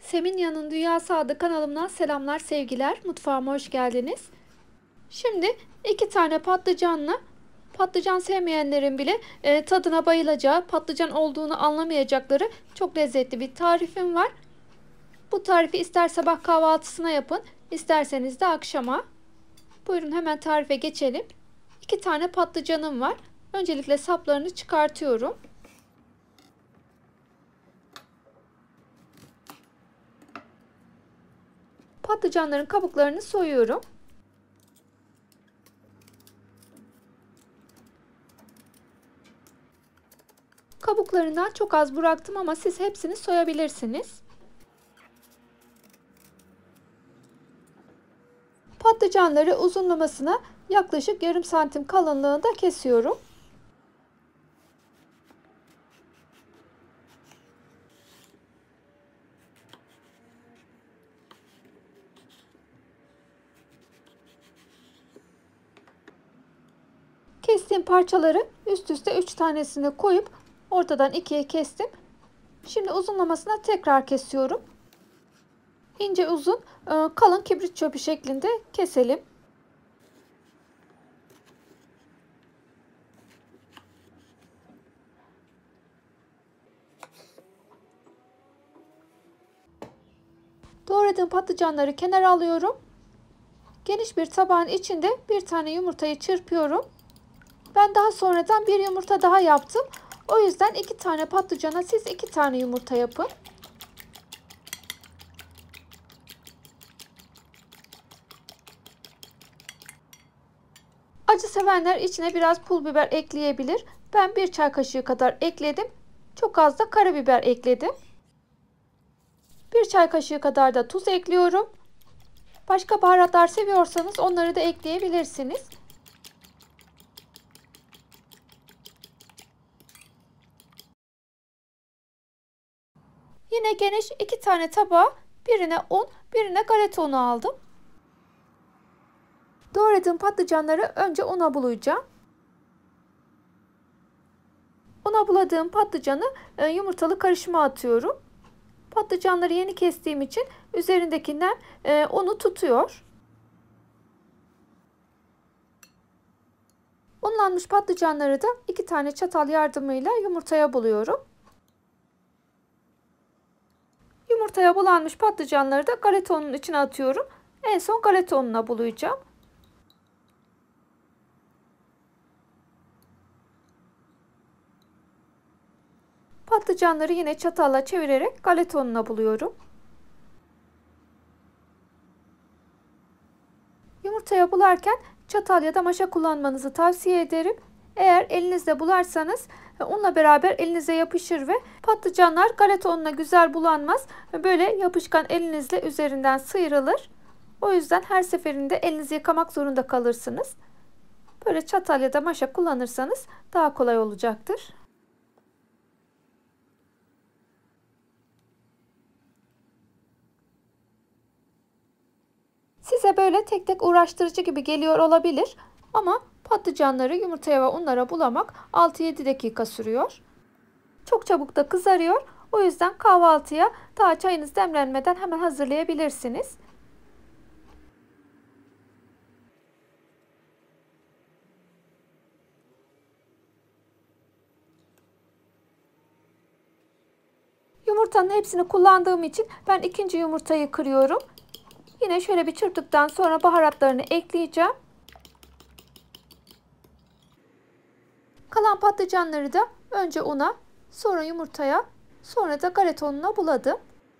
Seminya'nın Dünyası adlı kanalımdan selamlar, sevgiler. Mutfağıma hoş geldiniz. Şimdi 2 tane patlıcanla patlıcan sevmeyenlerin bile tadına bayılacağı, patlıcan olduğunu anlamayacakları çok lezzetli bir tarifim var. Bu tarifi ister sabah kahvaltısına yapın, isterseniz de akşama. Buyurun hemen tarife geçelim. 2 tane patlıcanım var. Öncelikle saplarını çıkartıyorum. Patlıcanların kabuklarını soyuyorum. Kabuklarından çok az bıraktım ama siz hepsini soyabilirsiniz. Patlıcanları uzunlamasına yaklaşık yarım santim kalınlığında kesiyorum. Kestiğim parçaları üst üste 3 tanesini koyup ortadan 2'ye kestim. Şimdi uzunlamasına tekrar kesiyorum. İnce uzun, kalın kibrit çöpü şeklinde keselim. Doğradığım patlıcanları kenara alıyorum. Geniş bir tabağın içinde bir tane yumurtayı çırpıyorum. Ben daha sonradan bir yumurta daha yaptım. O yüzden 2 tane patlıcana siz 2 tane yumurta yapın. Acı sevenler içine biraz pul biber ekleyebilir. Ben 1 çay kaşığı kadar ekledim. Çok az da karabiber ekledim. 1 çay kaşığı kadar da tuz ekliyorum. Başka baharatlar seviyorsanız onları da ekleyebilirsiniz. Yine geniş 2 tane tabağa birine un, birine galeta unu aldım. Doğradığım patlıcanları önce una bulayacağım. Una buladığım patlıcanı yumurtalı karışıma atıyorum. Patlıcanları yeni kestiğim için üzerindekinden unu tutuyor. Unlanmış patlıcanları da 2 tane çatal yardımıyla yumurtaya buluyorum. Yumurtaya bulanmış patlıcanları da galeta ununun içine atıyorum. En son galeta ununa bulayacağım. Patlıcanları yine çatalla çevirerek galeta ununa buluyorum. Yumurtaya bularken çatal ya da maşa kullanmanızı tavsiye ederim. Eğer elinizle bularsanız unla beraber elinize yapışır ve patlıcanlar galeta ununa güzel bulanmaz. Böyle yapışkan elinizle üzerinden sıyrılır. O yüzden her seferinde elinizi yıkamak zorunda kalırsınız. Böyle çatal ya da maşa kullanırsanız daha kolay olacaktır. Size böyle tek tek uğraştırıcı gibi geliyor olabilir ama patlıcanları yumurtaya ve unlara bulamak 6-7 dakika sürüyor. Çok çabuk da kızarıyor. O yüzden kahvaltıya daha çayınız demlenmeden hemen hazırlayabilirsiniz. Yumurtanın hepsini kullandığım için ben ikinci yumurtayı kırıyorum. Yine şöyle bir çırptıktan sonra baharatlarını ekleyeceğim. Kalan patlıcanları da önce una, sonra yumurtaya, sonra da galeta ununa buladım.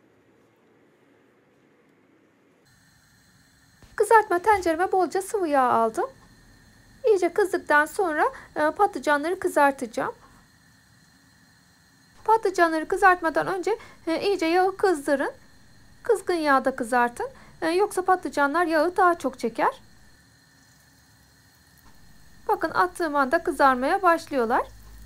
Kızartma tencereme bolca sıvı yağ aldım. İyice kızdıktan sonra patlıcanları kızartacağım. Patlıcanları kızartmadan önce iyice yağı kızdırın. Kızgın yağda kızartın. Yoksa patlıcanlar yağı daha çok çeker. Bakın attığım anda kızarmaya başlıyorlar.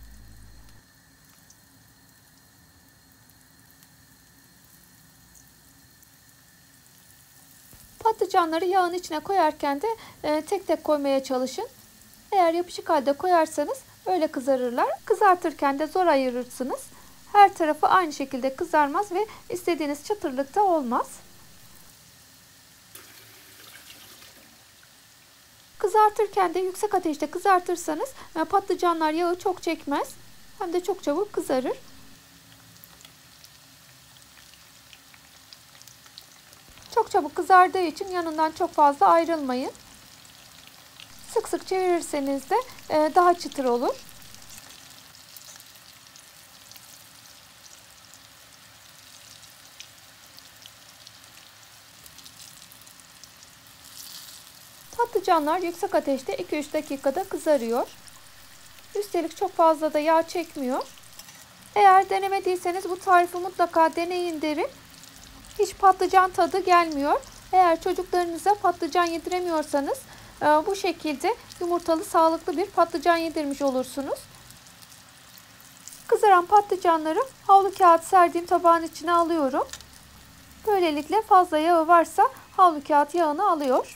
Patlıcanları yağın içine koyarken de tek tek koymaya çalışın. Eğer yapışık halde koyarsanız öyle kızarırlar. Kızartırken de zor ayırırsınız. her tarafı aynı şekilde kızarmaz ve istediğiniz çıtırlıkta olmaz. Kızartırken de yüksek ateşte kızartırsanız patlıcanlar yağı çok çekmez. Hem de çok çabuk kızarır. Çok çabuk kızardığı için yanından çok fazla ayrılmayın. Sık sık çevirirseniz de daha çıtır olur. Patlıcanlar yüksek ateşte 2-3 dakikada kızarıyor. Üstelik çok fazla da yağ çekmiyor. Eğer denemediyseniz bu tarifi mutlaka deneyin derim. Hiç patlıcan tadı gelmiyor. Eğer çocuklarınıza patlıcan yediremiyorsanız bu şekilde yumurtalı sağlıklı bir patlıcan yedirmiş olursunuz. Kızaran patlıcanları havlu kağıt serdiğim tabağın içine alıyorum. Böylelikle fazla yağı varsa havlu kağıt yağını alıyor.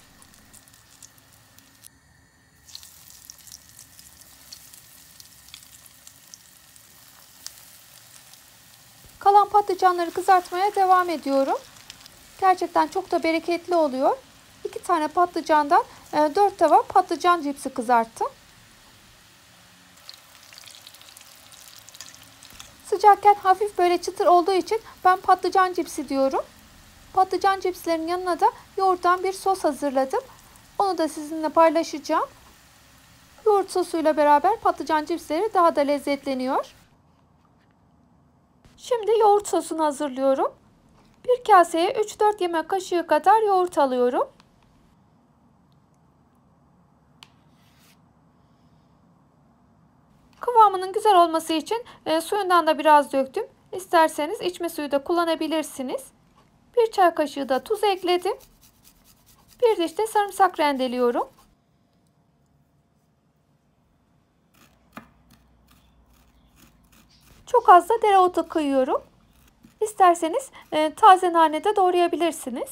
Kalan patlıcanları kızartmaya devam ediyorum. Gerçekten çok da bereketli oluyor. 2 tane patlıcandan 4 tava patlıcan cipsi kızarttım. Sıcakken hafif böyle çıtır olduğu için ben patlıcan cipsi diyorum. Patlıcan cipslerin yanına da yoğurttan bir sos hazırladım. Onu da sizinle paylaşacağım. Yoğurt sosuyla beraber patlıcan cipsleri daha da lezzetleniyor. Şimdi yoğurt sosunu hazırlıyorum. Bir kaseye 3-4 yemek kaşığı kadar yoğurt alıyorum. Kıvamının güzel olması için suyundan da biraz döktüm. İsterseniz içme suyu da kullanabilirsiniz. 1 çay kaşığı da tuz ekledim. Bir diş de sarımsak rendeliyorum. Çok az da dereotu kıyıyorum. İsterseniz taze nane de doğrayabilirsiniz.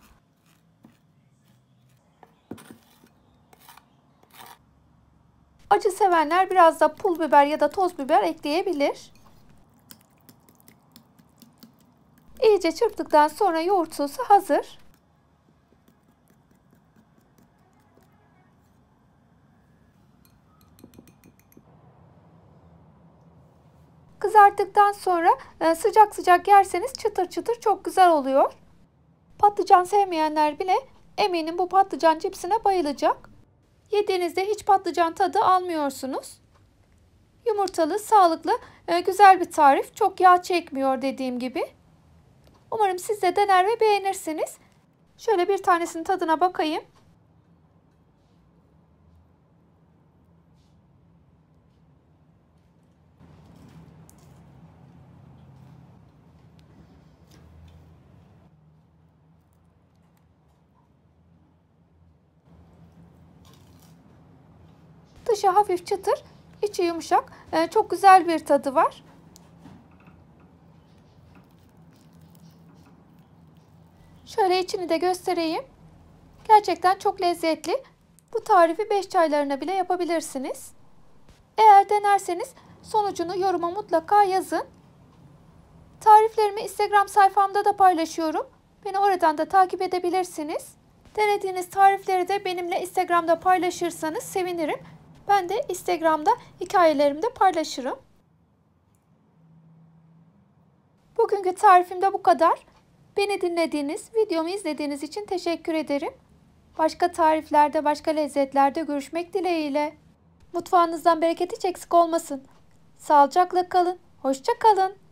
Acı sevenler biraz da pul biber ya da toz biber ekleyebilir. İyice çırptıktan sonra yoğurt sosu hazır. Kızarttıktan sonra sıcak sıcak yerseniz çıtır çıtır çok güzel oluyor. Patlıcan sevmeyenler bile eminim bu patlıcan cipsine bayılacak. Yediğinizde hiç patlıcan tadı almıyorsunuz. Yumurtalı, sağlıklı, güzel bir tarif. Çok yağ çekmiyor dediğim gibi. Umarım siz de dener ve beğenirsiniz. Şöyle bir tanesinin tadına bakayım. Dışı hafif çıtır, içi yumuşak. Çok güzel bir tadı var. Şöyle içini de göstereyim. Gerçekten çok lezzetli. Bu tarifi 5 çaylarına bile yapabilirsiniz. Eğer denerseniz sonucunu yoruma mutlaka yazın. Tariflerimi Instagram sayfamda da paylaşıyorum. Beni oradan da takip edebilirsiniz. Denediğiniz tarifleri de benimle Instagram'da paylaşırsanız sevinirim. Ben de Instagram'da hikayelerimde paylaşırım. Bugünkü tarifim de bu kadar. Beni dinlediğiniz, videomu izlediğiniz için teşekkür ederim. Başka tariflerde, başka lezzetlerde görüşmek dileğiyle. Mutfağınızdan bereket hiç eksik olmasın. Sağlıcakla kalın, hoşça kalın.